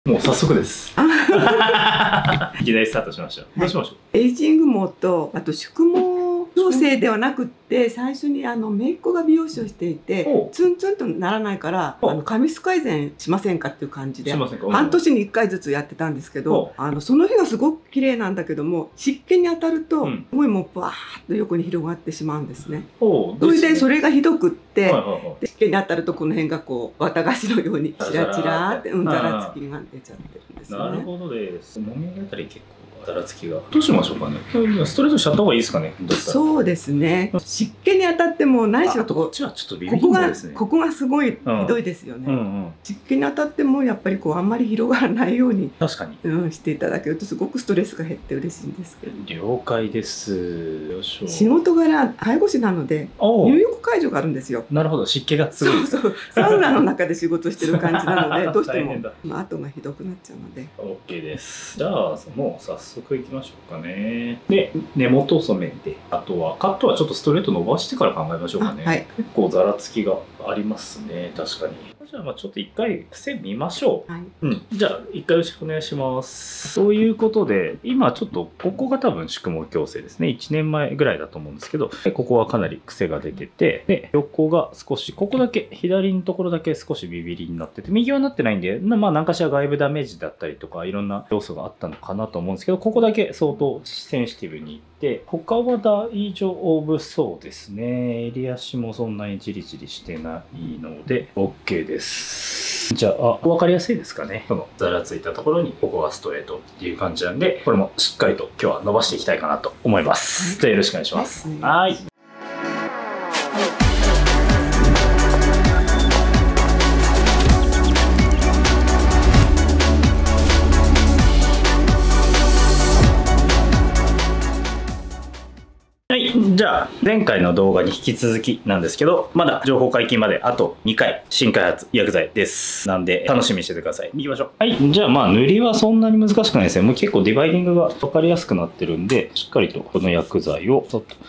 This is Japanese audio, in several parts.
もう早速です。いきなりスタートしました。どうしましょう。 エイジング毛とあと宿毛矯正ではなくって最初に姪っ子が美容師をしていてツンツンとならないから髪質改善しませんかっていう感じで半年に1回ずつやってたんですけどその日はすごく綺麗なんだけども湿気に当たるとすごいもうバーッと横に広がってしまうんですね。それでそれがひどくって湿気に当たるとこの辺がこう綿菓子のようにチラチラってざらつきが出ちゃってるんですね。 なるほどです。もみあたり結構ざらつきがどうしましょうかね。ストレートしちゃった方がいいですかね。 そうですね。湿気に当たってもないしろとこっちはちょっとビビりですね。 ここがすごいひどいですよね。湿気に当たってもやっぱりこうあんまり広がらないように確かにしていただけるとすごくストレスが減って嬉しいんですけど。 了解です。よいしょ。 仕事柄介護士なので入浴介助があるんですよ。 なるほど、湿気がすごい。 そうそうサウナの中で仕事してる感じなのでどうしても後がひどくなっちゃうので。 OK です。じゃあもう早速いきましょうかね。で根元染めて、あとはカットはちょっとストレート伸ばしてから考えましょうかね。はい、結構ざらつきがありますね。確かに。じゃあちょっと一回癖見ましょう。はい、じゃあ一回よろしくお願いします。ということで今ちょっとここが多分宿毛矯正ですね。1年前ぐらいだと思うんですけど、ここはかなり癖が出てて、で横が少しここだけ左のところだけ少しビビりになってて、右はなってないんで何かしら外部ダメージだったりとかいろんな要素があったのかなと思うんですけど、ここだけ相当センシティブにいって他は大丈夫そうですね。襟足もそんなにジリジリしてないので OK です。じゃあ分かりやすいですかね。このざらついたところにここがストレートっていう感じなんで、これもしっかりと今日は伸ばしていきたいかなと思います。じゃあよろしくお願いします。はい。じゃあ前回の動画に引き続きなんですけど、まだ情報解禁まであと2回新開発薬剤です。なんで楽しみにしててください。行きましょう。はい。じゃあ塗りはそんなに難しくないですよ。もう結構ディバイディングが分かりやすくなってるんで、しっかりとこの薬剤をちょっと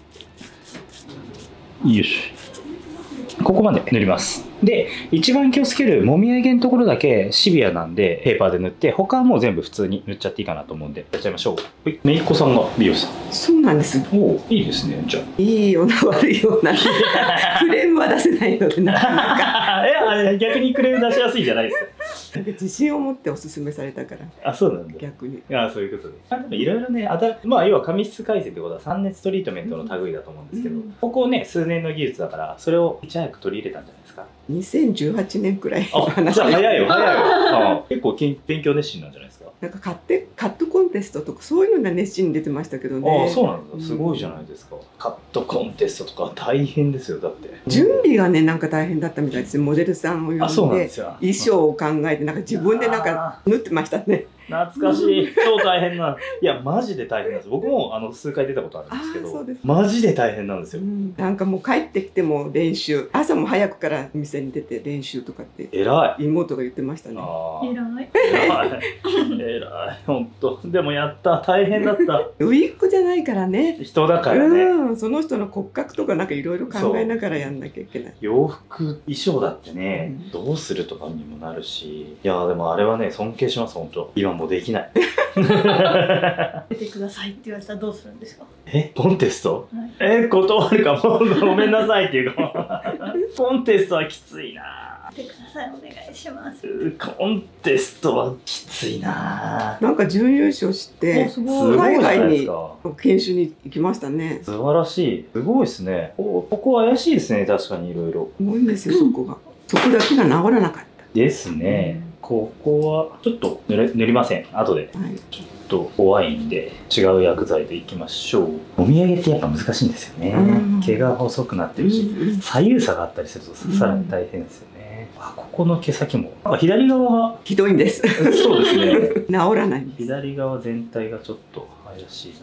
よし、ここまで塗ります。で一番気をつけるもみあげのところだけシビアなんでペーパーで塗って、他はもう全部普通に塗っちゃっていいかなと思うんでやっちゃいましょう。はい、姪っ子さんが美容師さん。 そうなんです。 おお、いいですね。じゃあいいような悪いようなクレームは出せないのでなかなか逆にクレーム出しやすいじゃないですか。 自信を持っておすすめされたから。 あ、そうなんだ。 逆に。 そういうことで。いろいろね、要は髪質改善ってことは3熱トリートメントの類だと思うんですけど、ここね数年の技術だからそれをいち早く取り入れたんじゃないですか。 2018年くらいの話。じゃあ早いよ早いよ。結構勉強熱心なんじゃないですか。 なんかカットコンテストとかそういうのが熱心に出てましたけどね。 ああ、そうなんだ。すごいじゃないですか。カットコンテストとか大変ですよ。だって準備がねなんか大変だったみたいです。モデルさんを呼んで衣装を考えてなんか自分でなんか縫ってましたね。 懐かしい。超大変な。いやマジで大変なんです。僕も数回出たことあるんですけど、マジで大変なんですよ。 なんかもう帰ってきても練習、朝も早くから店に出て練習とかって偉い妹が言ってましたね。 偉い本当。でもやった、大変だった。 ウィッグじゃないからね、 人だからね。 その人の骨格とかなんかいろいろ考えながらやんなきゃいけない。 洋服衣装だってね、どうするとかにもなるし、いやでもあれはね尊敬します本当。今もうできない。 出てくださいって言われたらどうするんですか。 コンテスト、断るかも。ごめんなさいっていうかコンテストはきついな。 出てください、お願いします。 コンテストはきついな。 なんか準優勝して海外に研修に行きましたね。 素晴らしい。すごいですね。ここ怪しいですね。確かにいろいろ多いんですよ。そこがそこだけが治らなかったですね。ここはちょっと塗りません。後で、ちょっと怖いんで違う薬剤でいきましょう。もみあげってやっぱ難しいんですよね。毛が細くなってるし、左右差があったりするとさらに大変ですよね。ここの毛先も左側がひどいんです。 そうですね。 治らないんです。 左側全体がちょっと怪しいな。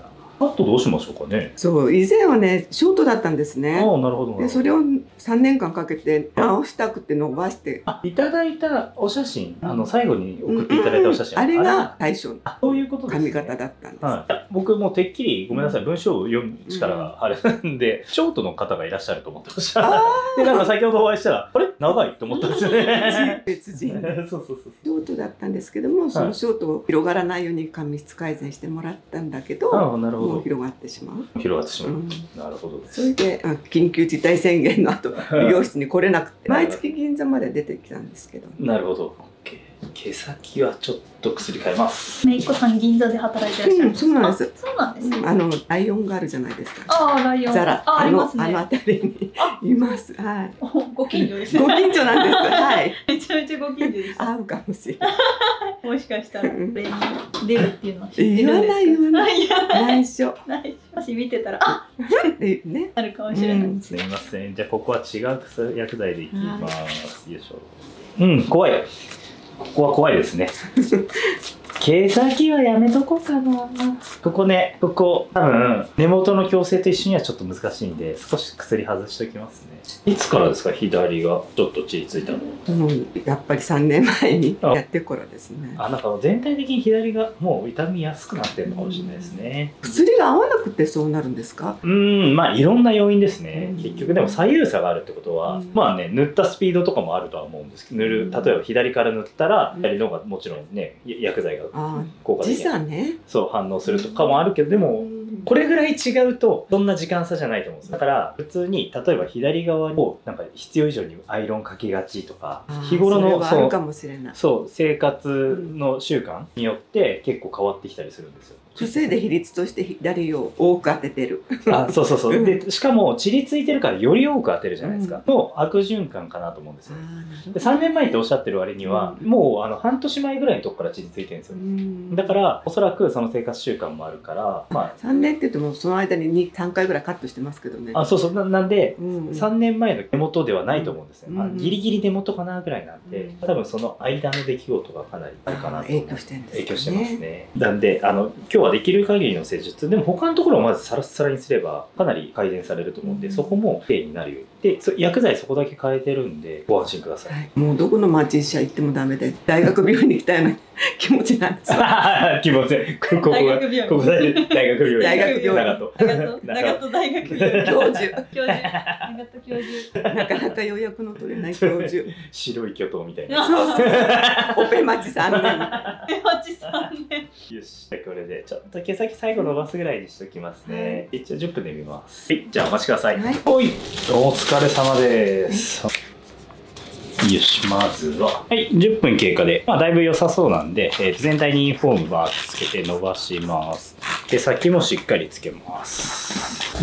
カットどうしましょうかね。 そう、以前はねショートだったんですね。 ああ、なるほど。 でそれを3年間かけて直したくて伸ばして。 いただいたお写真、最後に送っていただいたお写真、 あれが最初のそういうことですね。 髪型だったんです。 僕もてっきりごめんなさい、文章を読む力があれなんで、ショートの方がいらっしゃると思ってました。でなんか先ほどお会いしたらあれ長いと思ったんですよね。別人。そうそうそう。ショートだったんですけども、そのショートを広がらないように髪質改善してもらったんだけど、もう広がってしまう。 広がってしまう。なるほどです。 それで緊急事態宣言の後美容室に来れなくて毎月銀座まで出てきたんですけど。 なるほど。毛先はちょっと薬変えます。 めいっ子さん銀座で働いてらっしゃる。 そうなんです。 そうなんです。 ライオンがあるじゃないですか。 ああ、ライオン。 ザラ。 ありますね。 あの辺りにいます。はい。 ご近所ですね。 ご近所なんです。はい。 めちゃめちゃご近所です。 合うかもしれない。 もしかしたら出るっていうのは知ってるんですか。 言わない。内緒。 もし見てたらね、あるかもしれない。 すみません。じゃあここは違う薬剤でいきます。よいしょ。怖い。ここは怖いですね。毛先はやめとこうかな。ここね、ここ多分根元の矯正と一緒にはちょっと難しいんで、少し薬外しておきますね。いつからですか、左がちょっとちりついたの。 やっぱり3年前にやってからですね。 なんか全体的に左がもう痛みやすくなってるのかもしれないですね。 薬が合わなくてそうなるんですか。 まあいろんな要因ですね。結局でも左右差があるってことは、まあね、塗ったスピードとかもあるとは思うんですけど、例えば左から塗ったら左の方がもちろんね、薬剤が効果的にそう反応するとかもあるけど、でもこれぐらい違うとそんな時間差じゃないと思うんです。だから普通に例えば左側をなんか必要以上にアイロンかけがちとか、日頃のそう生活の習慣によって結構変わってきたりするんですよ。 稼いで比率として左を多く当ててる。 そうそうそう。でしかもちりついてるからより多く当てるじゃないですか。の悪循環かなと思うんですよ。で3年前っておっしゃってる割には、もう半年前ぐらいのとこからちりついてるんですよ。だからおそらくその生活習慣もあるから、 3年って言ってもその間に3回ぐらいカットしてますけどね。 そうそう。なんで3年前の根元ではないと思うんですね。ギリギリ根元かなぐらいなんで、多分その間の出来事がかなりあるかなと。 影響してるんですね。 影響してますね。なんで今日はできる限りの施術でも他のところをまずサラッサラにすればかなり改善されると思うんで、そこもきれいになるように。で薬剤そこだけ変えてるんでご安心ください。 もうどこの町医者行ってもダメで大学病院に行きたいような気持ちなんですよ。 気持ちここが大学病院。 長門大学病院教授。 長門教授。 なかなか予約の取れない教授。 白い巨頭みたいな。 オペ待ち3年。 オペ待ち3年。 よし、これでちょっと毛先最後伸ばすぐらいにしときますね。一応10分で見ます。はい、じゃあお待ちください。お疲れ様です。よし、まずは、10分経過で、だいぶ良さそうなんで、全体にインフォームバーッとつけて伸ばします。毛先もしっかりつけます。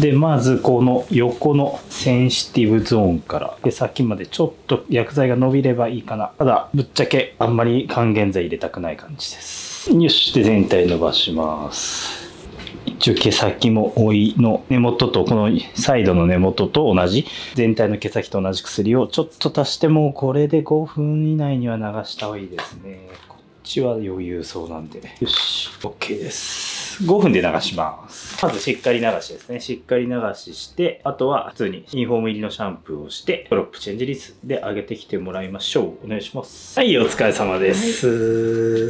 で、まずこの横のセンシティブゾーンから毛先までちょっと薬剤が伸びればいいかな。ただ、ぶっちゃけあんまり還元剤入れたくない感じです。よし、で全体伸ばします。一応毛先もおいの根元とこのサイドの根元と同じ全体の毛先と同じ薬をちょっと足してもこれで5分以内には流した方がいいですね。こっちは余裕そうなんで。よし OK です。5分で流します。まずしっかり流しですね。しっかり流しして、あとは普通にインフォーム入りのシャンプーをしてドロップチェンジリスで上げてきてもらいましょう。お願いします。はい、お疲れ様です。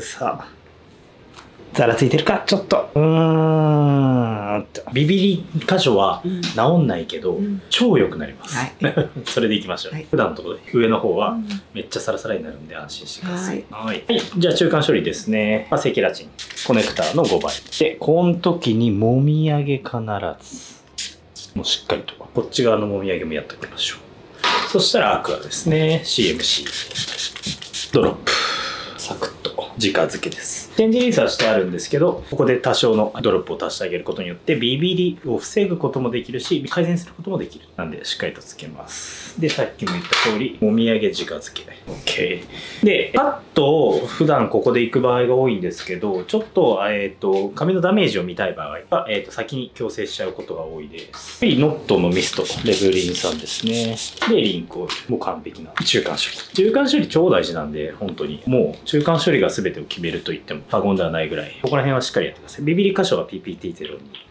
さあざらついてるかちょっとビビり箇所は治んないけど、超良くなります、それでいきましょう、普段のところで上の方はめっちゃサラサラになるんで安心してください。じゃあ中間処理ですね。セキラチンコネクターの5倍で、この時にもみあげ必ずもうしっかりとこっち側のもみあげもやっておきましょう。そしたらアクアですね。 CMC ドロップサクッと直付けです。チェンジリンスはしてあるんですけど、ここで多少のドロップを足してあげることによってビビりを防ぐこともできるし改善することもできる。なんでしっかりとつけます。でさっきも言った通りもみあげ直付け OK で、カットを普段ここで行く場合が多いんですけど、ちょっと髪のダメージを見たい場合は、先に矯正しちゃうことが多いです。ノットのミストレブリンさんですね。でリンクオイルもう完璧な中間処理。中間処理超大事なんで、本当にもう中間処理が全てを決めると言っても過言ではないぐらい、ここら辺はしっかりやってください。ビビり箇所は PPT0 に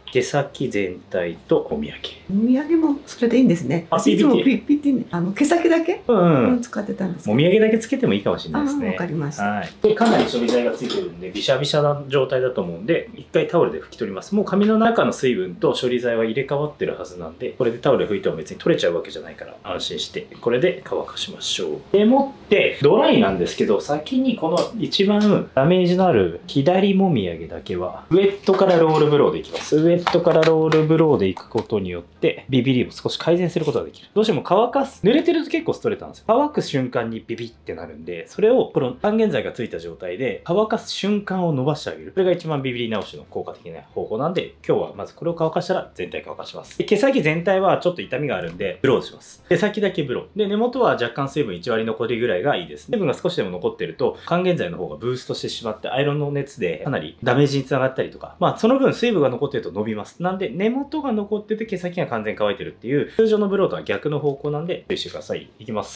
毛先全体とお土産。 お土産もそれでいいんですね。私いつもピッて毛先だけ使ってたんです。 お土産だけつけてもいいかもしれないですね。 わかりました。 はい。でかなり処理剤がついてるんでビシャビシャな状態だと思うんで、一回タオルで拭き取ります。もう髪の中の水分と処理剤は入れ替わってるはずなんで、これでタオルで拭いても別に取れちゃうわけじゃないから安心してこれで乾かしましょう。でもってドライなんですけど、先にこの一番ダメージのある左もみあげだけはウェットからロールブローでいきます。ウェットからロールブローでいくことによってビビりを少し改善することができる。どうしても乾かす、濡れてると結構ストレートなんですよ。乾く瞬間にビビってなるんで、それをこの還元剤がついた状態で乾かす瞬間を伸ばしてあげる。それが一番ビビり直しの効果的な方法なんで、今日はまずこれを乾かしたら全体乾かします。で毛先全体はちょっと痛みがあるんでブローします。毛先だけブローで、根元は若干水分1割残りぐらいがいいです。水分が少しでも残ってると還元剤の方がブーストしてしまってアイロンの熱でかなりダメージにつながったりとか、その分水分が残ってると伸びます。なんで根元が残ってて毛先が完全に乾いてるっていう通常のブローとは逆の方向なんで注意してください。いきます。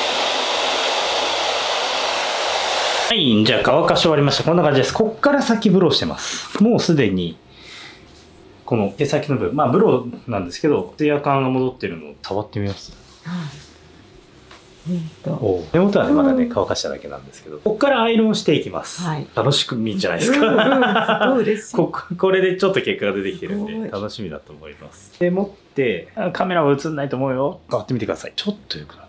はい、じゃあ乾かし終わりました。こんな感じです。こっから先ブローしてます。もうすでにこの毛先の部分、ブローなんですけどツヤ感が戻ってるのを触ってみます。根元はねまだね乾かしただけなんですけど、ここからアイロンしていきます。楽しく見んじゃないですか。これでちょっと結果が出てきてるんで楽しみだと思います。でもってカメラは映んないと思うよ。触ってみてください。ちょっと良くなった。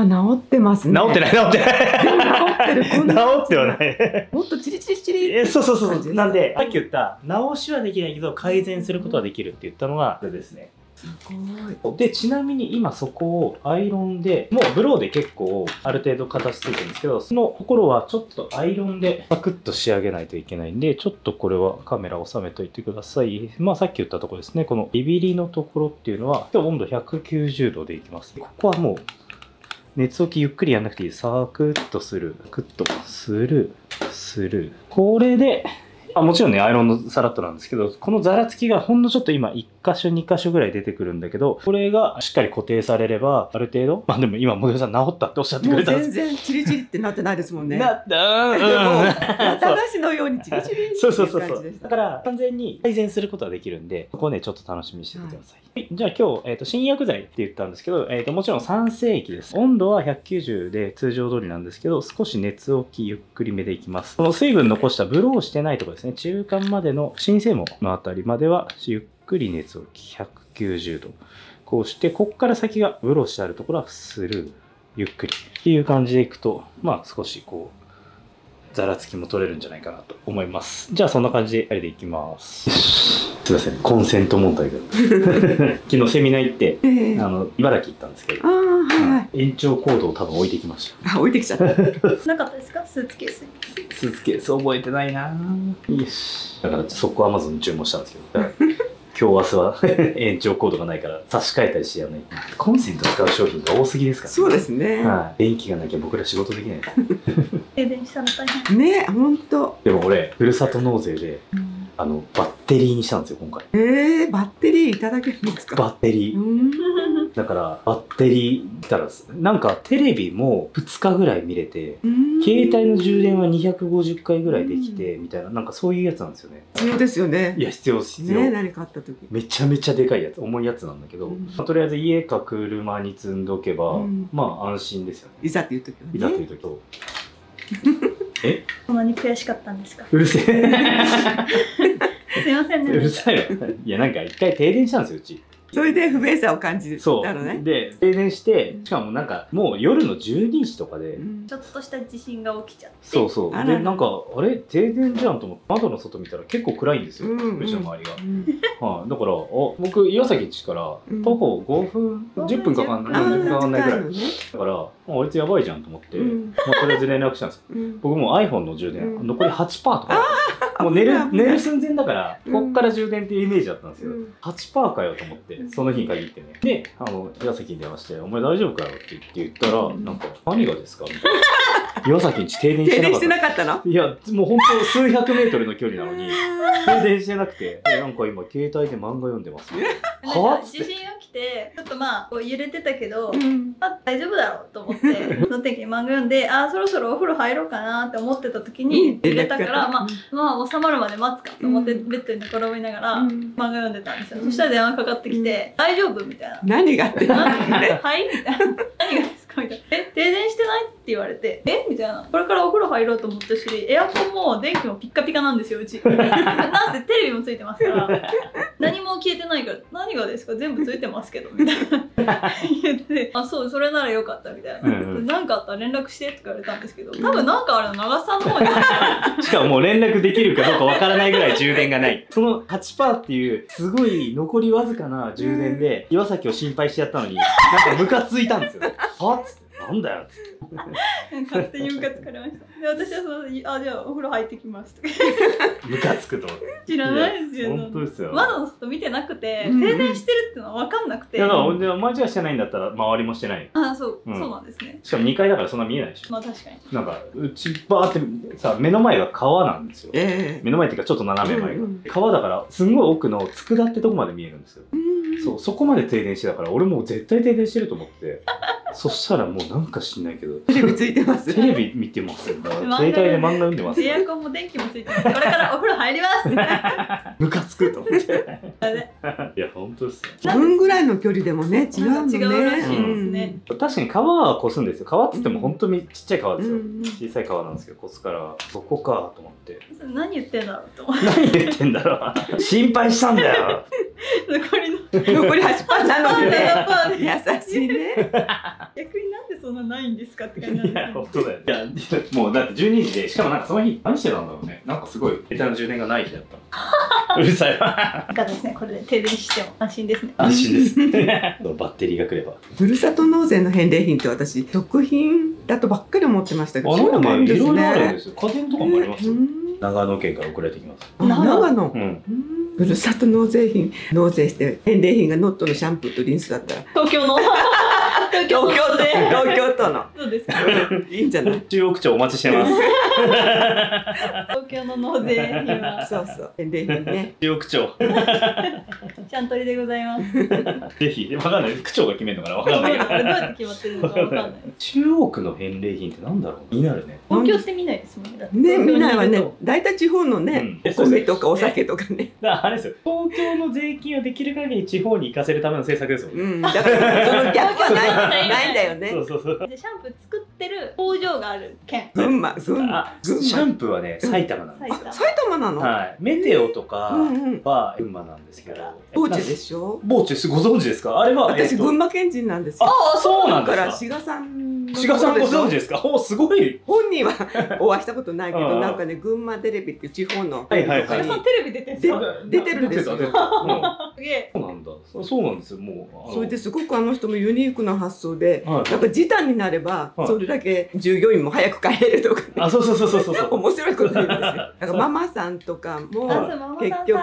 治ってますね。 治ってない。治ってる。治ってはない。 もっとチリチリチリ。 そう。なんでさっき言った直しはできないけど改善することはできるって言ったのがこれですね。でちなみに今そこをアイロンでもうブローで結構ある程度形ついてるんですけど、そのところはちょっとアイロンでパクッと仕上げないといけないんで、ちょっとこれはカメラ収めといてください。さっき言ったところですね。このビビりのところっていうのは今日温度190度でいきます。ここはもう熱置きゆっくりやんなくていい。サクッとする、クッとスルー。これでもちろんねアイロンのさらっとなんですけど、このざらつきがほんのちょっと今1箇所2箇所ぐらい出てくるんだけど、これがしっかり固定されればある程度でも今モデルさん治ったっておっしゃってくれたんです。 全然チリチリってなってないですもんね。 なった私のようにチリチリそうだから完全に改善することができるんで、ここをねちょっと楽しみにしててください。じゃあ今日、新薬剤って言ったんですけど、もちろん酸性液です。温度は190で通常通りなんですけど、少し熱置きゆっくりめでいきます。この水分残したブローしてないところですね、中間までの新生毛のあたりまではゆっくり熱置き190度。こうして、こっから先がブローしてあるところはスルー、ゆっくりっていう感じでいくと、少しこう、ざらつきも取れるんじゃないかなと思います。じゃあそんな感じでやりでいきます。すいません、コンセント問題が昨日セミナー行って、茨城行ったんですけど、延長コードを多分置いてきました。 置いてきちゃった。なかったですか？スーツケース。 スーツケース覚えてないな。よし。だから速攻 Amazon に注文したんですけど、今日明日は延長コードがないから差し替えたりしてやらない。コンセント使う商品が多すぎですからね。 そうですね。 電気がなきゃ僕ら仕事できない。 停電したの大変。 ね、本当。 でも俺ふるさと納税でバッテリーにしたんですよ今回。 バッテリーいただけるんですか？ バッテリー。だからバッテリーたらなんかテレビも2日ぐらい見れて、携帯の充電は250回ぐらいできてみたいな、なんかそういうやつなんですよね。 必要ですよね。 いや必要。 何かあった時。 めちゃめちゃでかいやつ、重いやつなんだけど、とりあえず家か車に積んどけば安心ですよね。 いざっていう時はね。 いざという時と。 そんなに悔しかったんですか？ うるせえ。 すいませんね。 うるさいよ。いやなんか一回停電したんですようち。 それで不便さを感じる。 そうで停電して、しかもなんかもう夜の12時とかでちょっとした地震が起きちゃって、 そうでなんかあれ停電じゃんと思って窓の外見たら結構暗いんですよ、うちの周りが。だから僕岩崎地から徒歩5分10分かかんない10分かかんないぐらいだから、あいつやばいじゃんと思って、とりあえず連絡したんですよ。僕も iPhone の充電残り 8% とかもう寝る寸前だからこっから充電っていうイメージだったんですけど、8% かよと思って、その日に限ってね。で岩崎に電話して「お前大丈夫かよ」って言ったら「なんか何がですか?」みたいな。 岩崎んち停電してなかったの？いや、もう本当数百メートルの距離なのに停電してなくて、なんか今携帯で漫画読んでます。 は？地震が来てちょっとまあこう揺れてたけど、まあ大丈夫だろうと思ってその時に漫画読んで、そろそろお風呂入ろうかなって思ってた時に揺れたから、まあ収まるまで待つかと思ってベッドに寝転びながら漫画読んでたんですよ。そしたら電話かかってきて「大丈夫？」みたいな。 何があってはいみたいな。何がですかみたいな。停電してないって言われて、みたいな。これからお風呂入ろうと思ったし、エアコンも電気もピッカピカなんですよ、うち。なんせテレビもついてますから、何も消えてないから、何がですか全部ついてますけど、みたいな。言って、そう、それならよかったみたいな。なんかあったら連絡してって言われたんですけど、多分なんかあれの長さの方に。 しかももう連絡できるかどうかわからないぐらい充電がない。その 8% っていうすごい残りわずかな充電で岩崎を心配してやったのに、なんかムカついたんですよ。はっつって。なんだよっつって。 勝手にムカつかれました。で、私はじゃあお風呂入ってきますとか。 ムカつくと。 知らないですよ。 本当ですよ。 窓の外見てなくて、停電してるってのは分かんなくて。 だから、お前じゃしてないんだったら周りもしてない。 そうなんですね。 しかも2階だからそんな見えないでしょ。 まあ確かに。 なんか、うちバーってさ、目の前が川なんですよ。目の前っていうかちょっと斜め前が。川だから、すんごい奥の佃ってとこまで見えるんですよ。そう、そこまで停電してたから、俺もう絶対停電してると思って。そしたらもうなんか知んないけどテレビついてます。 テレビ見てますよ。携帯で漫画読んでます。 エアコンも電気もついてます。これからお風呂入ります。 ムカつくと思って。いや本当ですよ。 5分ぐらいの距離でもね違うのね。 違うらしいですね。 確かに川は越すんですよ。川っつっても本当にちっちゃい川ですよ。小さい川なんですけど越すからそこかと思って。 何言ってんだろうと思って。 何言ってんだろう。心配したんだよ。 残り8%なのにね。優しいね。 逆になんでそんなないんですかって感じなんですよ。 本当だよ。いやもうだって12時で、しかもなんかその日何してたんだろうね。なんかすごい携帯の充電がない日だった。うるさいわ。 いかがですね。これで停電しても安心ですね。 安心です。バッテリーがくれば。 ふるさと納税の返礼品って私食品だとばっかり思ってましたけど、 そうなんですね。いろいろあるんですよ。家電とかもありますよ。長野県から送られてきます。 長野。ふるさと納税品納税して返礼品がノットのシャンプーとリンスだったら東京の東京都のどうですか。 いいんじゃない。 中央区長お待ちしてます。 東京の納税品はそう返礼品ね。 中央区長ちゃんとりでございます。 ぜひわかんない。区長が決めるのかなわかんないけど。 どうやって決まってるのかわかんない。 中央区の返礼品ってなんだろう。気になるね。 東京してみないですもんね。 ね見ないわね。大体地方のねお米とかお酒とかね。 あれですよ。東京の税金をできる限り地方に行かせるための政策ですもんね。 だからその逆はないんだよね。 そう。 シャンプー作ってる工場がある県。 群馬。 シャンプーはね埼玉なんです。 埼玉なの？ はい。メテオとかは群馬なんですけど。 ボーチェでしょ？ ボーチェご存知ですか？あれは私群馬県人なんですよ。 あ、そうなんですか。 から志賀さんご存知ですか？お、すごい。 本人はお会いしたことないけど、なんかね群馬テレビっていう地方の志賀さんテレビ出てるんですか？ 出てるんですよ。 すげえ。 そうなんだ。そうなんですよ。もうそれですごくあの人もユニークな発想で、なんか時短になればそれだけ従業員も早く帰れるとかね。 あ、そう。 面白いこと言うんですよ。なんかママさんとかも結局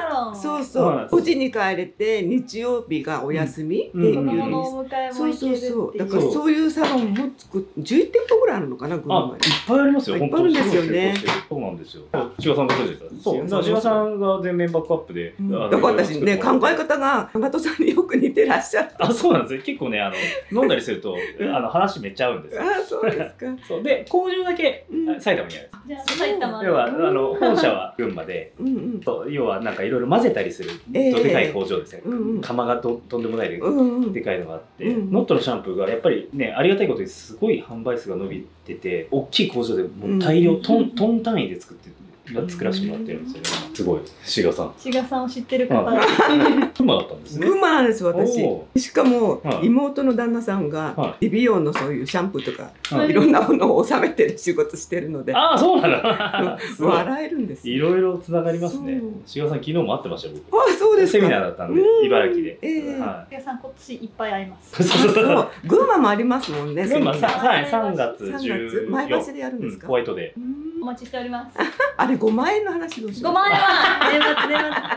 5時に帰れて日曜日がお休みっていうだからそういうサロンも11店舗ぐらいあるのかな、群馬に。いっぱいありますよ。 いっぱいあるんですよね。 そうなんですよ。志賀さんご存知ですか？そう。志賀さんが全面バックアップで。 だから私ね考え方が長門さんによく似てらっしゃって。 あ、そうなんですよ。結構ね飲んだりすると話めっちゃ合うんですよ。 あ、そうですか。 そうで工場だけ埼玉にある。 じゃあ埼玉。 要は本社は群馬で、要はなんかいろいろ混ぜたりするとでかい工場ですね。釜がとんでもないでかいのがあって、ノットのシャンプーがやっぱりねありがたいことにすごい販売数が伸びてて、大きい工場でもう大量トン単位で作らせてもらってるんですよね。すごい。志賀さんを知ってる方。 群馬だったんですね。 群馬なんです私。しかも妹の旦那さんが美容のそういうシャンプーとかいろんなものを収めてる仕事してるので。 ああ、そうなんだ。 笑えるんです。 いろいろつながりますね。志賀さん昨日も会ってましたよ。 あ、そうですか。 セミナーだったんで茨城で。 志賀さん今年いっぱい会います。 そう群馬もありますもんね。 群馬3月14日前橋でやるんですか？ ホワイトデー。 お待ちしております。 あれ5万円の話どうしよう。 5万円は年末。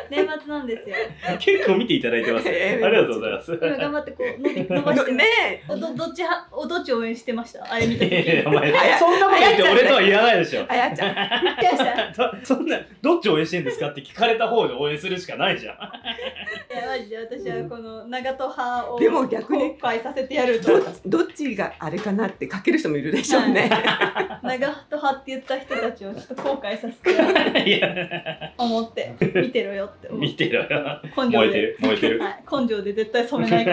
年末なんですよ。 結構見ていただいてます。ありがとうございます。 今頑張ってこう伸ばしてね。どっち応援してました？あれ見た時。 お前そんなこと言って俺とは言わないでしょ。 あやちゃん。 そんなどっち応援してんですかって聞かれた方で応援するしかないじゃん。 いやマジで私はこの長門派をでも逆に後悔させてやると。 どっちがあれかなって書ける人もいるでしょうね。 長門派って言った人たちをちょっと後悔させてやると思って見てろよって思って。 見てろよ。 燃えてる燃えてる。 はい、根性で絶対染めないから。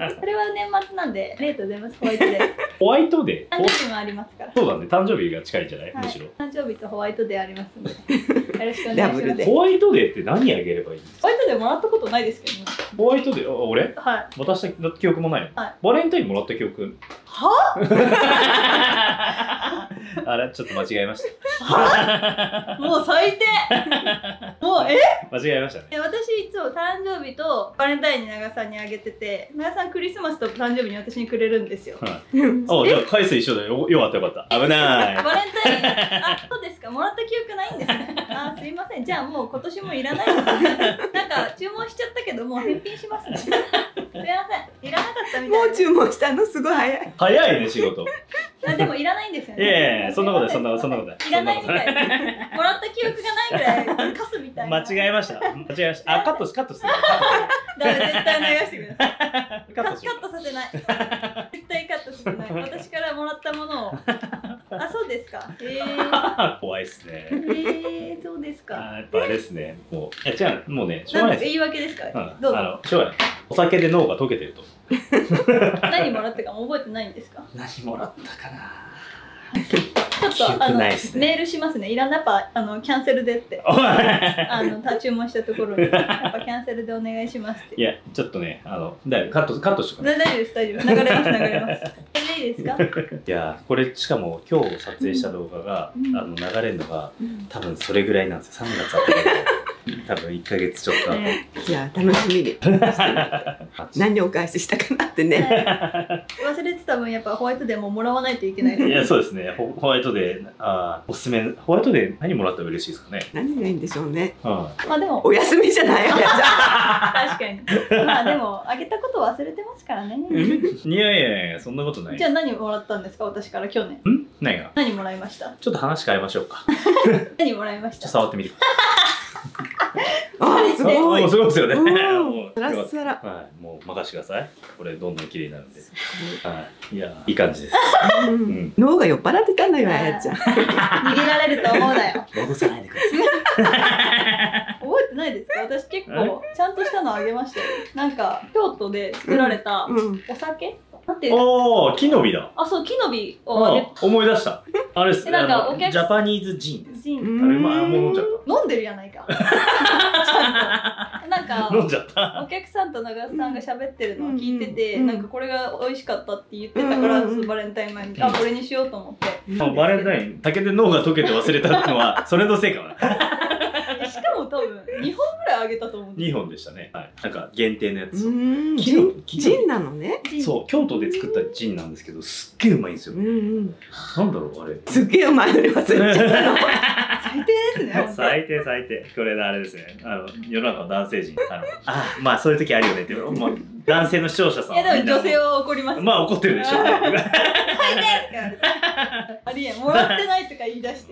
それは年末なんで、レート出ます。ホワイトデー。 ホワイトデー。 誕生日もありますから。 そうだね。誕生日が近いんじゃない？むしろ。 誕生日とホワイトデーありますんで。よろしくお願いします。 ホワイトデーって何あげればいいんですか？ ホワイトデーもらったことないですけどね。 ホワイトデー、俺？ はい。 渡した記憶もないの？ はい。 バレンタインもらった記憶。 は？ あれちょっと間違えました。 は？もう最低。もう間違えましたね。 私いつも誕生日とバレンタインに長さんにあげてて、長さんクリスマスと誕生日に私にくれるんですよ。 あ、じゃあ回数一緒だよ。よかったよかった。危ない。 バレンタイン、あ、そうですか。もらった記憶ないんですね。あ、すいません。じゃあもう今年もいらないですね。なんか注文しちゃったけどもう返品しますね。すいません。いらなかったみたいな。 もう注文したのすごい早い。 早いね仕事。 あ、でもいらないんですよね。 いやいやそんなことないそんなことない。 いらないみたいな。もらった記憶がないぐらいカスみたいな。 間違えました。間違えました。あ、カットして。 だから絶対流してください。カットさせない。絶対カットさせない。私からもらったものを。あ、そうですか。 怖いっすね。 そうですか。 やっぱあれですね。もう、いや違う、もうね、しょうがないです。 言い訳ですか。 どうぞ。しょうがない。お酒で脳が溶けてると。 何もらったかも覚えてないんですか。 何もらったかな。 ちょっとメールしますね。いらなやっぱキャンセルでって注文したところにやっぱキャンセルでお願いしますって。 いやちょっとねカットしとか。 大丈夫です大丈夫。流れます流れます。いいですか。 いやこれしかも今日撮影した動画が流れるのが多分それぐらいなんですよ。3月あたり。多分1ヶ月ちょっと。 じゃあ楽しみに。何をお返ししたかなってね。 忘れてた分やっぱホワイトデーももらわないといけない。 いやそうですね。ホワイトデーおすすめホワイトデー何もらったら嬉しいですかね。 何がいいんでしょうね。 まあでもお休みじゃない。確かに。まあでもあげたこと忘れてますからね。 いやいやそんなことない。 じゃあ何もらったんですか私から去年。 何が？ 何もらいました。 ちょっと話変えましょうか。 何もらいました。 触ってみて。 あ、すごい。 すごいですよね。 サラッサラ。 はい、もう任してください。これどんどん綺麗になるんで。はい、いやいい感じです。 脳が酔っ払ってたんだよあやちゃん。 逃げられると思うなよ。 戻さないでください。 覚えてないですか？私結構ちゃんとしたのあげましたよ。なんか京都で作られたお酒。 おお、木の実だ。 あ、そう、木の実を思い出した。あれです。ジなんかャパニーズジンです。 ジン。 あれもう飲んじゃった。 飲んでるやないか。なんか飲んじゃった。 お客さんと長瀬さんが喋ってるのを聞いてて、なんかこれが美味しかったって言ってたから、バレンタイン前にこれにしようと思って。 バレンタイン竹で脳が溶けて忘れたのはそれのせいかな。 しかも多分2本ぐらいあげたと思うんです。 2本でしたね。はい。なんか限定のやつ。 ジンなのね。 そう、京都で作ったジンなんですけど、すっげえうまいんですよ。なんだろうあれ。 すっげえうまいのに忘れちゃったの。 最低ですね。 最低最低。これあれですね。世の中の男性陣まあそういう時あるよねって。もう男性の視聴者さん。 いやでも女性は怒ります。 まあ怒ってるでしょうね。 最低ありえん、もらってないとか言い出して。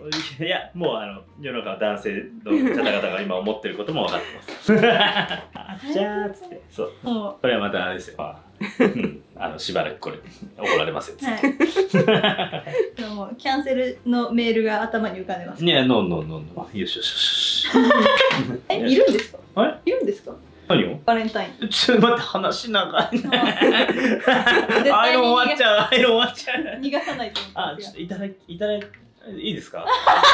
いやもう世の中の男性の方々が今思ってることも分かってます。あっちゃーっつって。そう。これはまたあれですよ。しばらくこれ怒られますよ。 でもキャンセルのメールが頭に浮かんでます。 いやノーよしよしよし。 いるんですか？いるんですか？ 何を？バレンタイン。 ちょっと待って話長いね。アイロン終わっちゃう。 逃がさないと思って。ちょっといただいいですか？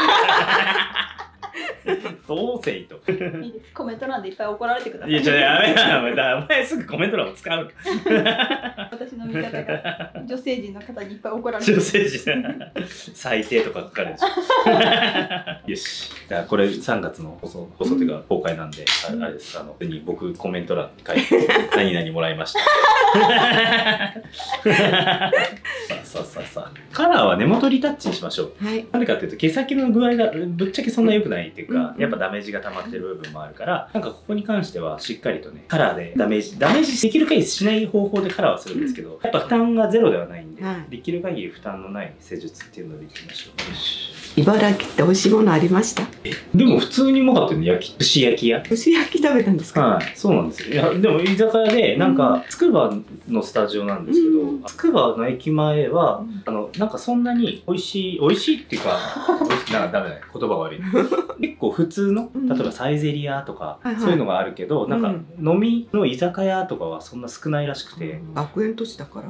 どうせいいと。 いいです。コメント欄でいっぱい怒られてください。 いややめなお前すぐコメント欄を使う。 私の見方が女性陣の方にいっぱい怒られて。 女性陣最低とか書かれるし。よし。だからこれ3月の放送というか公開なんであれです。僕コメント欄に書いて何々もらいました。さあカラーは根元リタッチにしましょう。なんでかっていうと毛先の具合がぶっちゃけそんな良くないっていうか、やっぱダメージが溜まってる部分もあるから、なんかここに関してはしっかりとね、カラーでダメージできる限りしない方法でカラーはするんですけど、やっぱ負担がゼロではないんで、できる限り負担のない施術っていうのでいきましょう。 茨城って美味しいものありました？ でも普通にうまかったよね。串焼き屋。 串焼き食べたんですか？ はい、そうなんですよ。いや、でも居酒屋で、なんか、つくばのスタジオなんですけど、つくばの駅前は、なんかそんなに美味しいっていうか、なんかダメだね。言葉悪い。結構普通の、例えばサイゼリヤとか、そういうのがあるけど、なんか飲みの居酒屋とかはそんな少ないらしくて。 学園都市だから？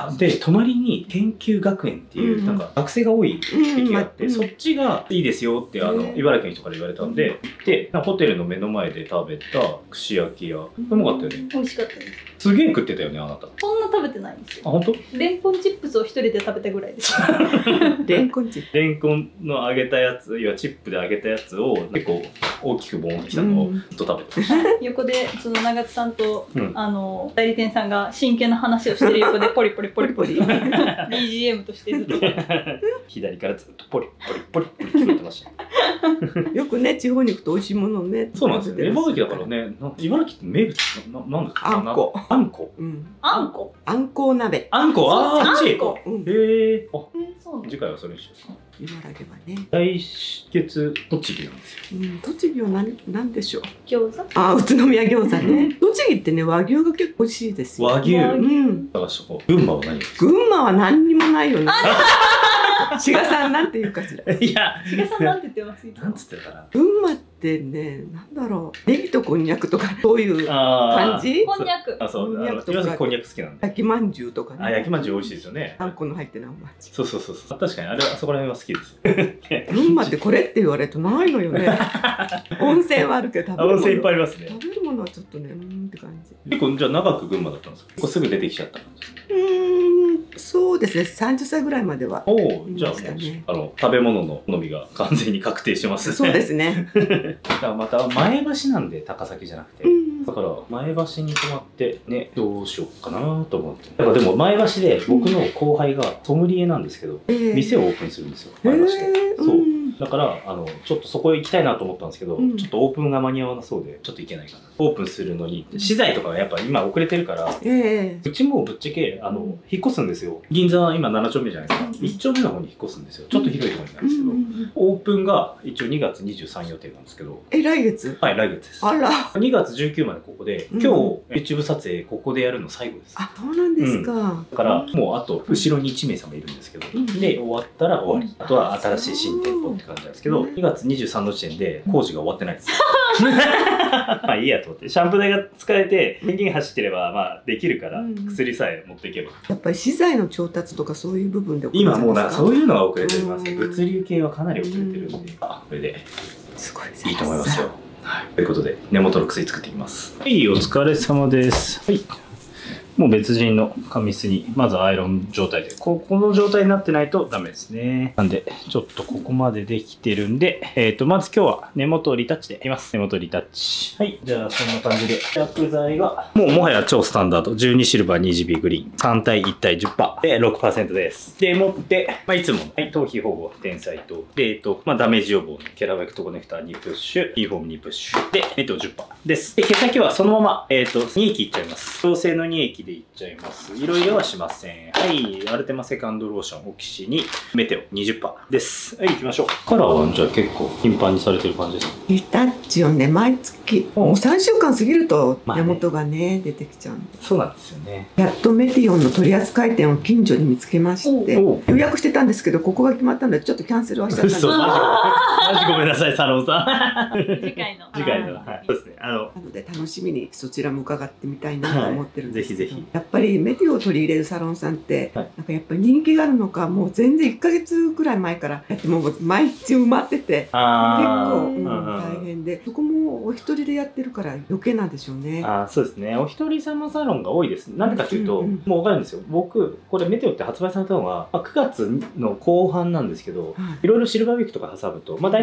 で、隣に研究学園っていう、なんか学生が多い駅があって、そっちがいいですよって茨城の人から言われたんで、でホテルの目の前で食べた串焼き屋、うまかったよね。 美味しかったです。 すげえ食ってたよね、あなた。 そんな食べてないんですよ。 あ、本当？ レンコンチップスを一人で食べたぐらいです。 レンコンチップ。 レンコンの揚げたやつ、要はチップで揚げたやつを結構大きくボーンってきたのをずっと食べてました。 横でその長津さんと、代理店さんが真剣な話をしてる横でポリポリポリポリBGM としてずっと左からずっとポリポリポリポリ聞こえてました。 よくね、地方に行くと美味しいものをね。 そうなんですよね。茨城だからね、茨城って名物なんですか？ あんこ。 あんこ。 あんこ。 あんこ鍋。 あんこ。ああんこ。へえ。次回はそれにしよう。 茨城はね。 大決栃木なんですよ。 栃木はなんでしょう。 餃子。 あ、宇都宮餃子ね。栃木ってね、和牛が結構美味しいですよ。 和牛。だからそこ。群馬は何？ 群馬は何にもないよね。志賀さんなんて言うかしら。 いや、 志賀さんなんて言ってます？ なんつってたかな。 群馬ってね、なんだろう。ネギとこんにゃくとかそういう感じ？ こんにゃく。 あ、そう。岩さんこんにゃく好きなんで。 焼きまんじゅうとかね。 あ、焼きまんじゅう美味しいですよね。 あんこの入ってないおまんじゅう。そう。確かにあそこら辺は好きです。 群馬ってこれって言われるとないのよね。温泉はあるけど温泉いっぱいありますね。 食べるものはちょっとね、って感じ。 結構じゃあ長く群馬だったんですか？結構すぐ出てきちゃった感じですか？ そうですね。30歳ぐらいまでは。 おお、じゃあ食べ物の好みが完全に確定してますね。 そうですね。 だからまた前橋なんで高崎じゃなくて、だから前橋に泊まってね、どうしようかなと思って。だからでも前橋で僕の後輩がソムリエなんですけど、店をオープンするんですよ。前橋で。そう。だからちょっとそこへ行きたいなと思ったんですけど、ちょっとオープンが間に合わなそうでちょっと行けないかな。オープンするのに資材とかがやっぱ今遅れてるから、うちもぶっちゃけ引っ越すんですよ。銀座今7丁目じゃないですか。1丁目の方に引っ越すんですよ。ちょっと広いところになるんですけど、オープンが一応2月23予定なんですけど。 来月？ はい、来月です。 あら。2 月19までここで、今日 YouTube 撮影ここでやるの最後です。 あ、そうなんですか。 だからもうあと後ろに1名様いるんですけど、で終わったら終わり。あとは新しい新店舗って感じなんですけど、2月23の時点で工事が終わってないです。まあいいやと思って、シャンプー台が使えて電源走ってればまあできるから、薬さえ持っていけば。 やっぱり資材の調達とかそういう部分で今もうそういうのが遅れてます。物流系はかなり遅れてるんで、これですごいいいと思いますよ。はい、ということで根元の薬作っていきます。はい、お疲れ様です。はい、もう別人の髪質にまずアイロン状態でこの状態になってないとダメですね。なんでちょっとここまでできてるんで、まず今日は根元をリタッチでいきます。根元リタッチ。はい、じゃあそんな感じで薬剤がもはや超スタンダード12シルバー 2GB グリーン3対1対 10% で 6% です。でもって、いつもの、頭皮保護天才とダメージ予防のキャラバクトコネクター2プッシュ E フォーム2プッシュで10% です。で毛先はそのまま2液いっちゃいます。調整の2液でいっちゃいます。色々はしません。はい、アルテマセカンドローションオキシにメテオ 20% です。はい、行きましょう。カラーはじゃあ結構頻繁にされてる感じですか？ リタッチをね、毎月もう3週間過ぎると根元がね、出てきちゃうんで。 そうなんですよね。 やっとメティオンの取り扱い店を近所に見つけまして、予約してたんですけどここが決まったのでちょっとキャンセルはしちゃったんです。 マジごめんなさい、サロンさん。 次回の。 はい。そうですね。 なので楽しみにそちらも伺ってみたいなと思ってるんですけど、 ぜひぜひ。 やっぱりメティオを取り入れるサロンさんって、なんかやっぱり人気があるのか、もう全然1ヶ月ぐらい前からやってもう毎日埋まってて結構大変で、そこもお一人でやってるから余計なんでしょうね。 そうですね。お一人様サロンが多いです。なんでかというと、もう分かるんですよ。僕これメテオって発売されたのは9月の後半なんですけど、いろいろシルバーウィークとか挟むと大体10月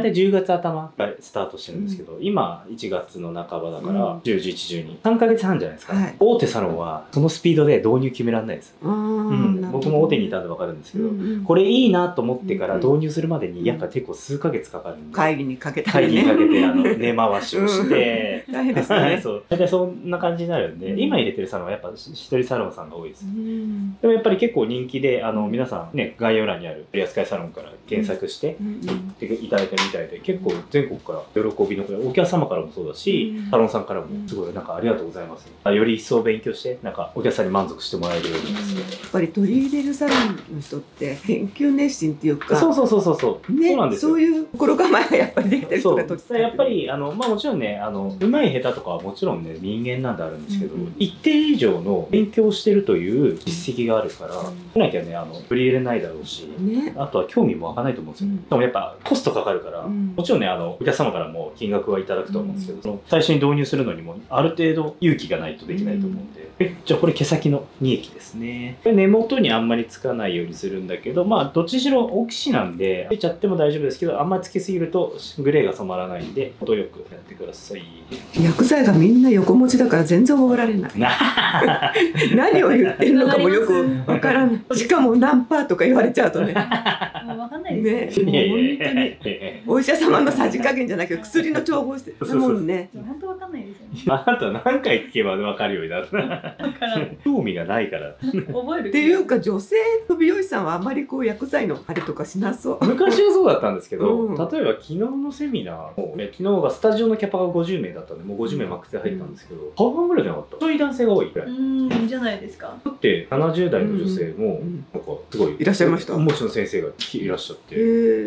月頭からスタートしてるんですけど、今1月の半ばだから、10、11、12、3ヶ月半じゃないですか。大手サロンはそのスピードで導入決められないです。僕も大手にいたんで分かるんですけど、これいいなと思ってから導入するまでにやっぱ結構数ヶ月かかるんで、 会議にかけて根回しをして大変ですね。 大体そんな感じになるんで、今入れてるサロンはやっぱ一人サロンさんが多いです。でもやっぱり結構人気で、皆さんね、概要欄にある取扱いサロンから検索していただいてるみたいで、結構全国から喜びの声、お客様からもそうだし、サロンさんからもすごいなんかありがとうございます。より一層勉強して、なんかお客さんに満足してもらえるようにですね。 やっぱり取り入れるサロンの人って研究熱心っていうか、 そうね、 そうなんですよ。そういう心構えがやっぱりできてる人がやっぱりもちろんね、うまい下手とかはもちろんね、人間なんであるんですけど、一定以上の勉強してるという実績があるから、なきゃね、取り入れないだろうし、あとは興味も湧かないと思うんですよ。でもやっぱコストかかるから、もちろんね、お客様からも金額はいただくと思うんですけど、最初に導入するのにもある程度勇気がないとできないと思うんで、じゃあこれ毛先の2液ですね。根元にあんまりつかないようにするんだけど、どっちにしろオキシなんでつけちゃっても大丈夫ですけど、あんまりつけすぎるとグレーが染まらないんで、程よくやってください。 薬剤がみんな横文字だから全然覚えられない。何を言ってるのかもよくわからない。しかも何パーとか言われちゃうとね。 もうわかんないですね。もう本当にお医者様のさじ加減じゃなくて薬の調合してるものね。 本当わかんないですよね。 あなた何回聞けばわかるようになる。興味がないから。 覚える。 っていうか女性の美容師さんはあんまりこう薬剤のあれとかしなそう。 昔はそうだったんですけど、例えば昨日のセミナー、昨日がスタジオのキャパが50名だったんで、もう50名マックスで入ったんですけど、半分ぐらいじゃなかった。そういう男性が多いくらい。 いいじゃないですか。 だって70代の女性もなんかすごいいらっしゃいました。 もちろん先生がいらっしゃって、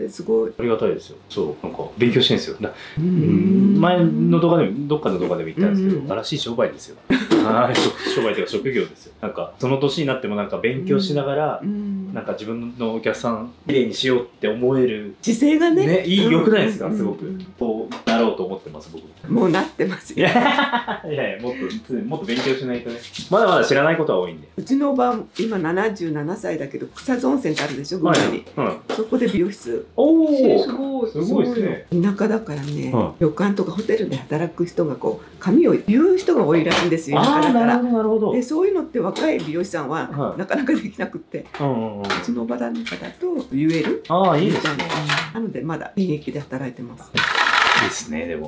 すごいありがたいですよ。そうなんか勉強してるんですよ。前の動画でもどっかの動画でも言ったんですけど、新しい商売ですよ。商売というか職業ですよ。なんかその年になってもなんか勉強しながら、なんか自分のお客さんきれいにしようって思える姿勢がね、 良くないですか？すごくこうなろうと思ってます僕。 もうなってますよ。 いやもっと勉強しないとね。まだまだ知らないことは多いんで。 うちのおば今77歳だけど、草津温泉ってあるでしょ、群馬に。そこで美容室。 おお、すごいですね。 田舎だからね、旅館とかホテルで働く人がこう髪を言う人が多いらしいんですよ。田舎だから。でそういうのって若い美容師さんはなかなかできなくって、うちのおばだと言える。 いいですね。 なのでまだ現役で働いてます。 いいですね。でも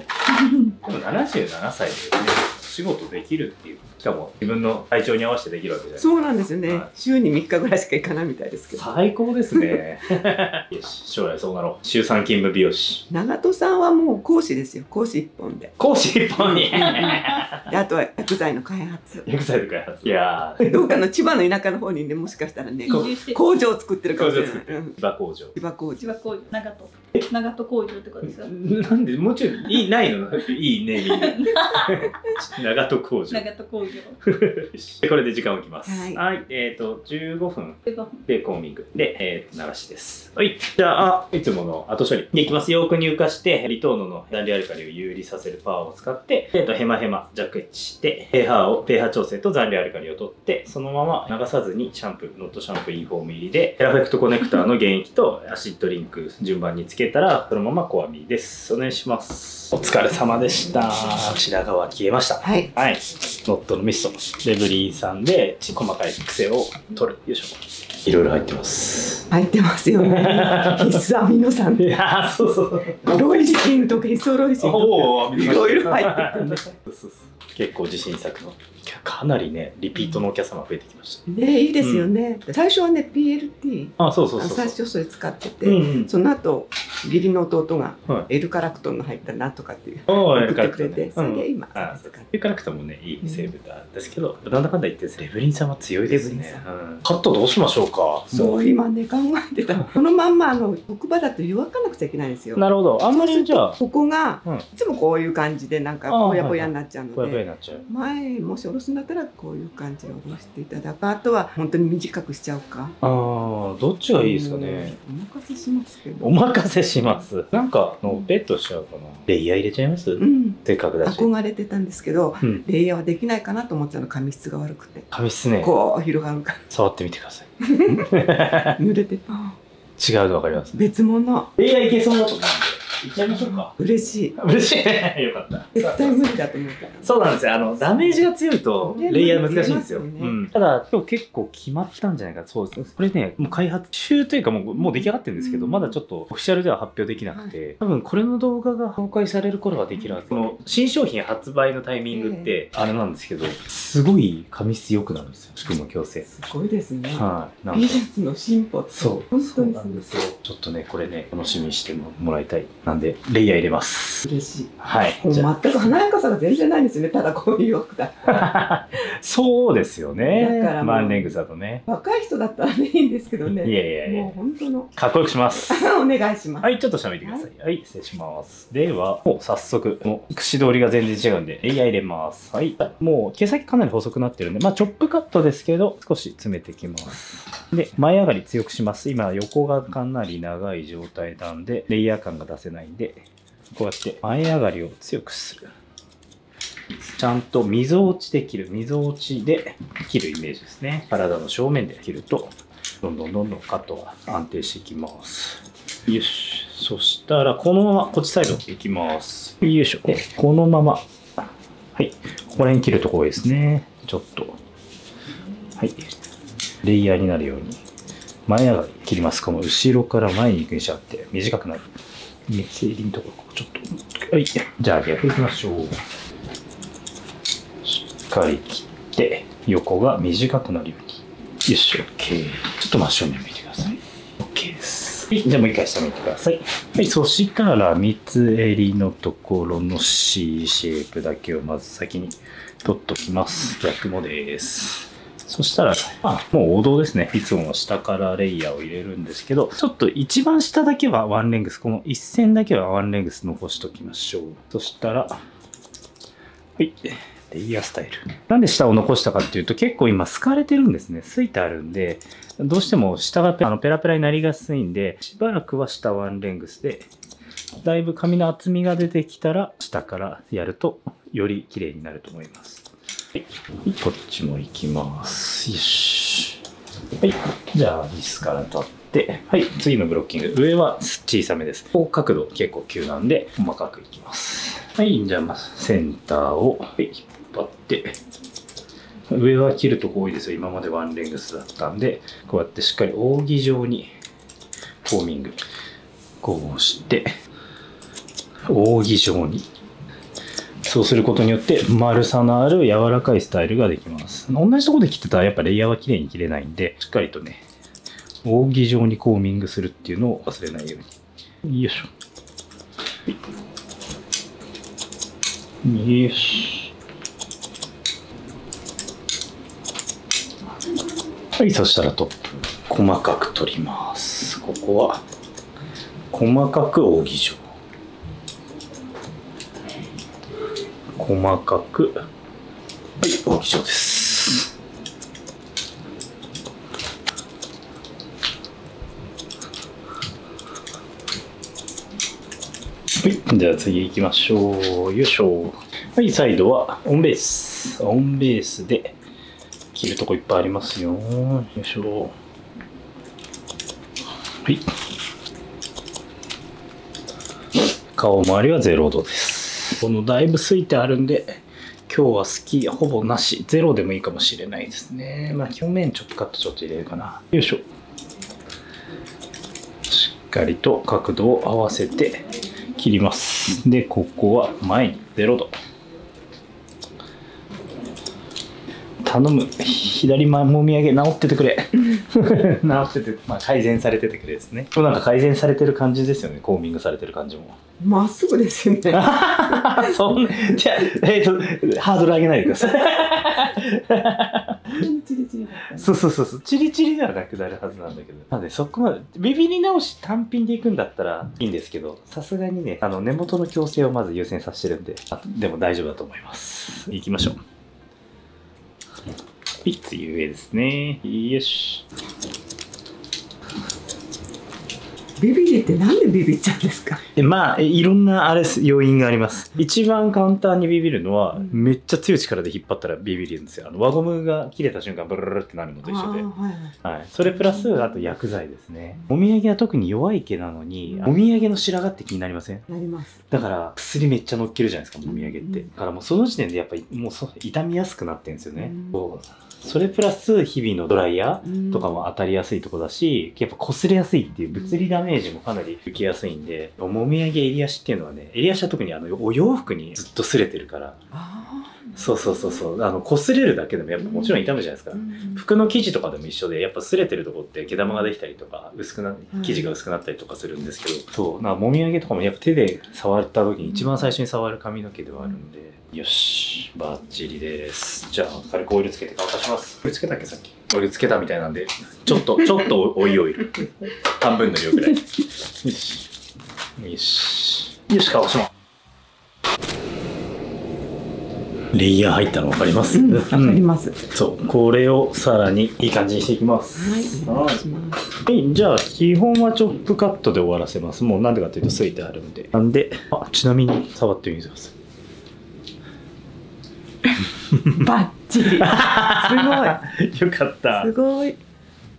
77歳でね、仕事できるっていう。しかも自分の体調に合わせてできるわけじゃないですか。 そうなんですよね。週に3日ぐらいしか行かないみたいですけど。 最高ですね。よし、将来そうなろう。週3勤務美容師。 長門さんはもう講師ですよ。講師一本で。 講師一本に。 あとは薬剤の開発。 薬剤の開発。いやどうかの千葉の田舎の方にね、もしかしたらね、工場を作ってるかもしれない。 千葉工場。 千葉工場。 長門工場ってことですか？ なんでもうちょいないの？いいネーミング。長門工場。 長門工場。 これで時間を置きます。はい。15分でコーミングで、鳴らしです。はい。じゃあ、いつもの後処理でいきます。よく乳化して、リトーノの残留アルカリを有利させるパワーを使って、ヘマヘマ弱エッチして、pH 調整と残留アルカリを取って、そのまま流さずにシャンプー、ノットシャンプーインフォーム入りで、ペラフェクトコネクターの原液とアシッドリンク順番につけたら、そのままコアミです。お願いします。お疲れ様でした。白髪は消えました。 はい。 はい。ノットのミスト。レブリン酸で細かい癖を取る。よいしょ。いろいろ入ってます。 入ってますよね。必須アミノ酸。 いやそう。 ロイシンとかイソロイシンとかいろいろ入ってるんで。 結構自信作の。かなりね、リピートのお客様増えてきました。 ね、いいですよね。最初はね、PLT。最初それ使ってて、その後、義理の弟がエルカラクトンの入ったなんとかっていう送ってくれて、それで今。 エルカラクトンもね、いい成分なんですけど、なんだかんだ言ってレブリンさんは強いですね。カットどうしましょうか？ そう、今ね、考えてた。このまんま、奥歯だと湯分かなくちゃいけないんですよ。 なるほど。あんまりじゃあ。 ここが、いつもこういう感じで、なんか、ぼやぼやになっちゃうので、前、もしおろすんだったら、こういう感じでおろしていただく。あとは、本当に短くしちゃうか。 どっちがいいですかね。 お任せしますけど。 お任せします。なんか、ベッドしちゃうかな。レイヤー入れちゃいます？せっかくだし。 憧れてたんですけど、レイヤーはできないかなと思ってたの、髪質が悪くて。 髪質ね。 こう、広がるから。 触ってみてください。 濡れて。 違うの分かります。 別物。 レイヤーいけそうだと思うんで。 いっちゃいましょうか。 嬉しい。 嬉しい。よかった。 絶対無理だと思った。 そうなんですよ。ダメージが強いと、レイヤー難しいんですよ。ただ、今日結構決まったんじゃないか。そうです。これね、もう開発中というかもう出来上がってるんですけど、まだちょっとオフィシャルでは発表できなくて、多分これの動画が公開される頃はできるはず。この新商品発売のタイミングって、あれなんですけど、すごい髪質良くなるんですよ。宿毛矯正。 すごいですね。 はい。 美術の進歩。 そう。本当になんですよ。ちょっとね、これね、楽しみにしてもらいたい。なんで、レイヤー入れます。 嬉しい。 はい。 全く華やかさが全然ないんですよね。ただこういう洋服だ。 そうですよね。 だからワンレングスだとね。 若い人だったらね、いいんですけどね。 いやいやいや。 もう本当の。 かっこよくします。 お願いします。 はい、ちょっと喋ってください。はい、失礼します。では、もう早速、串通りが全然違うんで、レイヤー入れます。はい。もう毛先かなり細くなってるんで、まあチョップカットですけど、少し詰めていきます。で、前上がり強くします。今、横がかなり長い状態なんで、レイヤー感が出せないんで、こうやって前上がりを強くする。ちゃんと溝落ちで切る。溝落ちで切るイメージですね。体の正面で切ると、どんどんカットが安定していきます。よし。そしたら、このまま、こっちサイドいきます。よいしょ。で、このまま、はい。ここら辺切るところですね。ちょっと。はい。レイヤーになるように、前上がり切ります。この後ろから前に行くにしちゃって短くなる。三つ襟のところ、ちょっと。はい。じゃあ逆行きましょう。しっかり切って、横が短くなるように。よし、OK。ちょっと真正面向いてください。OK です。はい。じゃあもう一回下向いてください。はい。そしたら、三つ襟のところの C シェイプだけをまず先に取っときます。逆もです。そしたら、もう王道ですね。いつも下からレイヤーを入れるんですけど、ちょっと一番下だけはワンレングス、この一線だけはワンレングス残しておきましょう。そしたら、はい、レイヤースタイル。なんで下を残したかっていうと、結構今、すかれてるんですね。すいてあるんで、どうしても下がペラペラになりやすいんで、しばらくは下ワンレングスで、だいぶ髪の厚みが出てきたら、下からやると、より綺麗になると思います。はい、こっちも行きます。よし。はい。じゃあ、ビスから取って、はい。次のブロッキング。上は小さめです。角度結構急なんで、細かくいきます。はい。じゃあ、まずセンターを、はい、引っ張って、上は切るとこ多いですよ。今までワンレングスだったんで、こうやってしっかり扇状に、コーミング。こうして、扇状に。そうすることによって丸さのある柔らかいスタイルができます。同じところで切ってたらやっぱレイヤーは綺麗に切れないんで、しっかりとね、扇状にコーミングするっていうのを忘れないように。よいしょ。よし。はい、そしたらトップ。細かく取ります。ここは、細かく扇状。細かく、はい、扇状です。はい、じゃあ次行きましょう。よいしょ。はい、サイドはオンベース。オンベースで切るとこいっぱいありますよ。よいしょ。はい。顔周りは0度です。このだいぶすいてあるんで、今日はスキーほぼなし、ゼロでもいいかもしれないですね。まあ表面チョップカットちょっと入れるかな。よいしょ。しっかりと角度を合わせて切ります。で、ここは前に0度。頼む。左もみあげ直っててくれ。直ってて、まあ改善されててくれですね。なんか改善されてる感じですよね。コーミングされてる感じも。 まっすぐですよね。 そんな、じゃあ、ハードル上げないでください。そう。チリチリではなくなるはずなんだけど。なので、そこまで、ビビり直し単品でいくんだったらいいんですけど、さすがにね、根元の矯正をまず優先させてるんで、でも大丈夫だと思います。行きましょう。はい、次上ですね。よし。 ビビリってなんでビビっちゃうんですか？ まあいろんな要因があります。一番簡単にビビるのは、めっちゃ強い力で引っ張ったらビビるんですよ。輪ゴムが切れた瞬間ブルルルってなるのと一緒で、はい、それプラスあと薬剤ですね。もみあげは特に弱い毛なのに、もみあげの白髪って気になりません？ なります。 だから薬めっちゃ乗っけるじゃないですか、もみあげって。だからもうその時点でやっぱりもう傷みやすくなってるんですよね。それプラス日々のドライヤーとかも当たりやすいとこだし、やっぱ擦れやすいっていう物理ダメージもかなり受けやすいんで、もみあげ襟足っていうのはね、襟足は特にお洋服にずっと擦れてるから。そうそうそうそう、擦れるだけでもやっぱもちろん痛むじゃないですか。服の生地とかでも一緒で、やっぱ擦れてるとこって毛玉ができたりとか生地が薄くなったりとかするんですけど、そうもみあげとかもやっぱ手で触った時に一番最初に触る髪の毛ではあるんで、よしバッチリです。じゃあ軽くオイルつけて乾かします。オイルつけたっけさっき？オイルつけたみたいなんでちょっとオイル半分の量ぐらい。よしよしよし、乾かします。レイヤー入ったの分かります？ 分かります。 そう、これをさらにいい感じにしていきます。はい。じゃあ基本はチョップカットで終わらせます。もうなんでかっていうとついてあるんで。なんで、ちなみに触ってみてください。 バッチリ。すごい。 よかった。 すごい。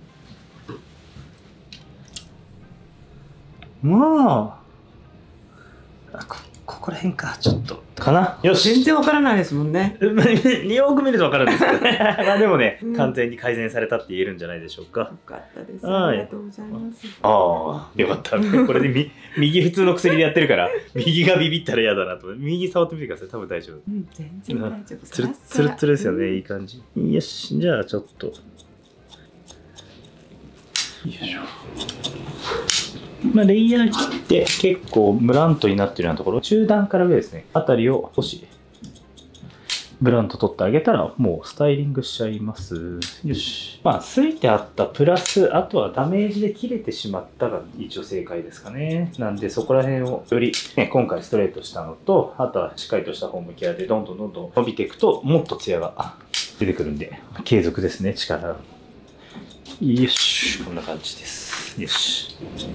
まあ、ここら辺か、ちょっと。かな。よし。 全然わからないですもんね。 よく見るとわかるんですけどね。まあでもね、完全に改善されたって言えるんじゃないでしょうか。 よかったです。ありがとうございます。 ああ、よかった。これで右普通の薬でやってるから、右がビビったら嫌だなと。右触ってみてください。多分大丈夫。 全然大丈夫。 つるつるですよね。いい感じ。よし、じゃあちょっと。よいしょ。まあ、レイヤー切って結構ブラントになってるようなところ、中段から上ですね、あたりを少しブラント取ってあげたらもうスタイリングしちゃいます。よし。まあ、ついてあったプラス、あとはダメージで切れてしまったが一応正解ですかね。なんでそこら辺をより、ね、今回ストレートしたのと、あとはしっかりとしたフォームケアでどんどん伸びていくと、もっとツヤが出てくるんで、継続ですね、力。よし、こんな感じです。よし。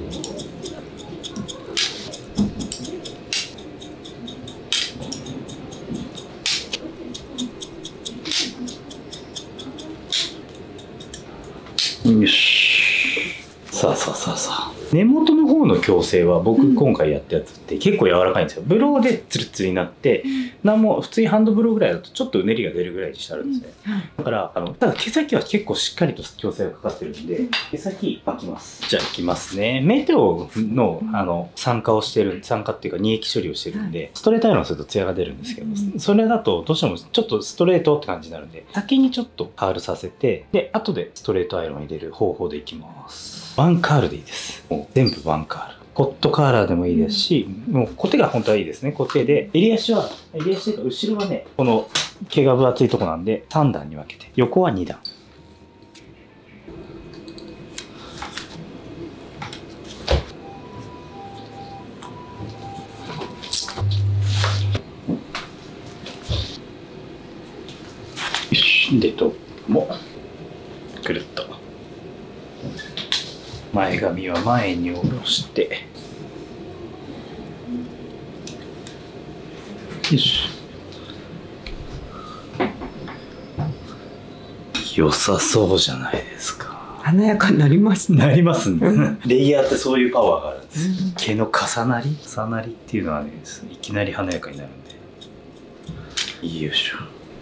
よし。さあ。根元の方の矯正は僕今回やったやつって結構柔らかいんですよ。ブローでツルツルになって、なんも普通にハンドブローぐらいだとちょっとうねりが出るぐらいにしてあるんですね。だからただ毛先は結構しっかりと矯正がかかってるんで、毛先巻きます。じゃあいきますね。メテオの酸化っていうか乳液処理をしてるんで、ストレートアイロンするとツヤが出るんですけど、それだとどうしてもちょっとストレートって感じになるんで、先にちょっとカールさせて、で後でストレートアイロン入れる方法でいきます。ワンカールでいいです。もう全部ワンカール。ホットカーラーでもいいですし、もうコテが本当はいいですね。コテで、襟足というか後ろはね、この毛が分厚いとこなんで3段に分けて、横は2段。よし、でトップもくるっと。前髪は前に下ろして、よし。良さそうじゃないですか。 華やかになりますね。 なりますね。レイヤーってそういうパワーがあるんです。毛の重なりっていうのはね、いきなり華やかになるんで。よいしょ。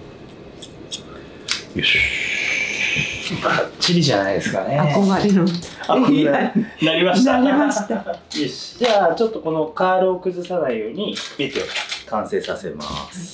よし。バッチリじゃないですかね。 憧れの。 なりました。 なりました。 よし。じゃあちょっとこのカールを崩さないようにメテオ完成させます。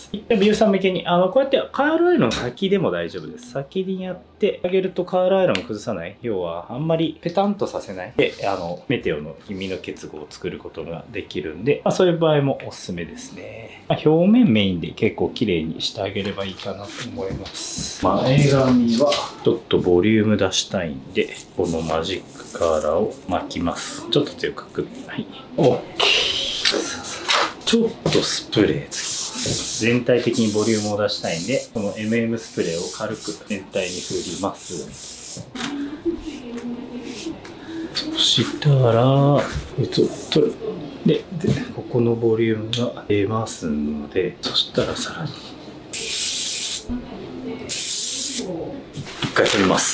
美容師さん向けにこうやってカールアイロン先でも大丈夫です。先にやってあげるとカールアイロンを崩さない。要はあんまりペタンとさせないでメテオの黄身の結合を作ることができるんで、そういう場合もおすすめですね。表面メインで結構綺麗にしてあげればいいかなと思います。前髪はちょっとボリューム出したいんで、このマジックカーラーを巻きます。ちょっと強くはい。OK。ちょっとスプレーつきます。全体的にボリュームを出したいんで、この MM スプレーを軽く全体に振ります。そしたら取るでここのボリュームが出ますので、そしたらさらに一回取ります。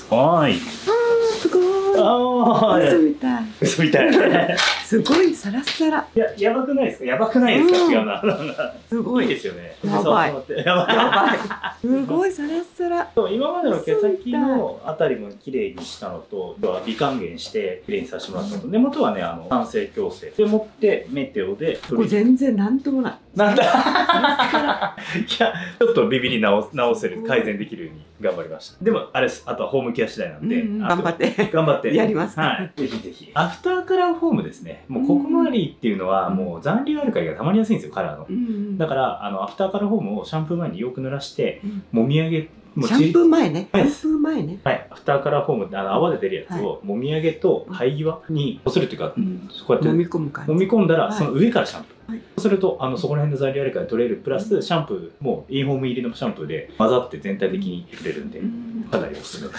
はい。 すごい。嘘みたい。 嘘みたい。 すごいサラサラ。 いや、やばくないですか。やばくないですか。違うな。 すごい。 いいですよね。 やばい。やばい。すごいサラサラ。 今までの毛先のあたりも綺麗にしたのと、微還元して綺麗にさせてもらったのと、根元はね、酸性矯正でもってメテオで。 これ全然なんともない。 なんだ。いや、ちょっとビビり直せる、改善できるように頑張りました。でも、あれです。あとはホームケア次第なんで、 頑張って。 頑張って。 やります。 はい。ぜひぜひ。アフターカラーフォームですね。もうここ周りっていうのはもう残留アルカリがたまりやすいんですよ、カラーの。だからアフターカラーフォームをシャンプー前によく濡らしてもみあげ、 シャンプー前ね。シャンプー前ね。 はい。アフターカラーフォームって泡で出るやつをもみあげと生え際にこするっていうか、こうやってもみ込む感じ。 もみ込んだらその上からシャンプー。そうするとそこら辺の残留アルカリ取れるプラスシャンプーもインフォーム入りのシャンプーで混ざって全体的に触れるんでかなりおすすめです。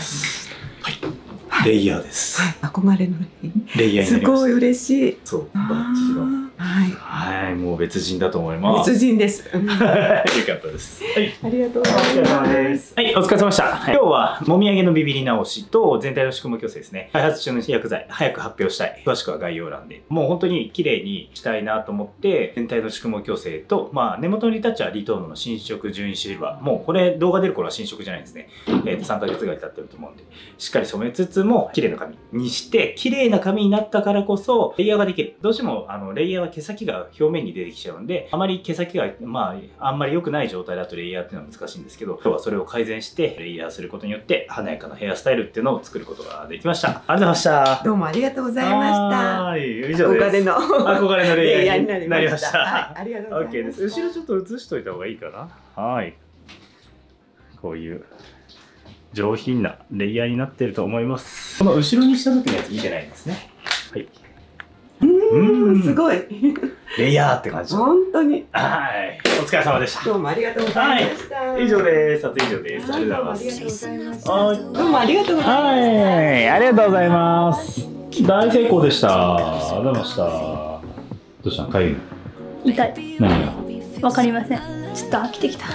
はい。レイヤーです。 憧れのレイヤーになりました。 すごい嬉しい。 そう、バッチリの。はい、もう別人だと思います。 別人です。よかったです。はい、 ありがとうございます。 はい、お疲れ様でした。今日はもみあげのビビり直しと全体の宿毛矯正ですね。開発中の薬剤、早く発表したい。詳しくは概要欄で。もう本当に綺麗にしたいなと思って、全体の宿毛矯正と、根元のリタッチはリトームの新色12シルバー。もうこれ動画出る頃は新色じゃないですね。3ヶ月ぐらい経ってると思うんで、しっかり染めつつも綺麗な髪にして、綺麗な髪になったからこそ、レイヤーができる。どうしても、レイヤーは毛先が表面に出てきちゃうんで、あまり毛先が、あんまり良くない状態だとレイヤーっていうのは難しいんですけど、今日はそれを改善して、レイヤーすることによって、華やかなヘアスタイルっていうのを作ることができました。ありがとうございました。 どうもありがとうございました。 はい、以上です。憧れのレイヤーになりました。 はい、ありがとうございます。 OK です。後ろちょっと映しといた方がいいかな。はい。こういう上品なレイヤーになっていると思います。この後ろにした時のやつ見てないんですね。はい。 すごい。 レイヤーって感じ。 本当に。 はい。お疲れ様でした。 どうもありがとうございました。 以上です。撮影以上です。ありがとうございます。 どうもありがとうございます。 はい。ありがとうございます。大成功でした。ありがとうございました。どうしたの？かゆい？ 痛い。 何が？ わかりません。ちょっと飽きてきた。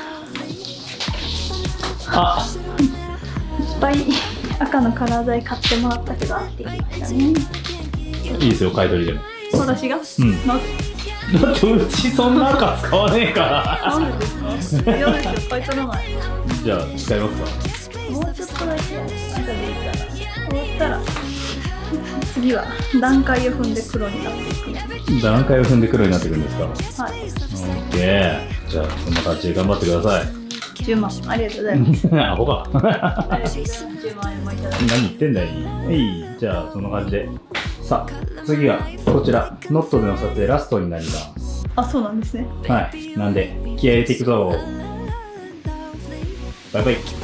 あ。 いっぱい赤のカラー剤買ってもらったけど飽きてきましたね。 いいですよ、買い取りでも。 私が？ なぜ？だってうちそんな赤使わねえから。 なんでですか？嫌ですよ、買い取らない。 じゃあ使いますか。 もうちょっとだけ赤でいいかな。終わったら次は段階を踏んで黒になっていく。 段階を踏んで黒になっていくんですか？ はい。 オッケー。じゃあそんな感じで頑張ってください。 10万ありがとうございます。 アホか。 ありがとうございます。10万円もいただきます。 何言ってんだよ。はい、じゃあそんな感じで。さあ次はこちらノットでの撮影ラストになります。 あ、そうなんですね。 はい。なんで気合い入れていくぞ。バイバイ。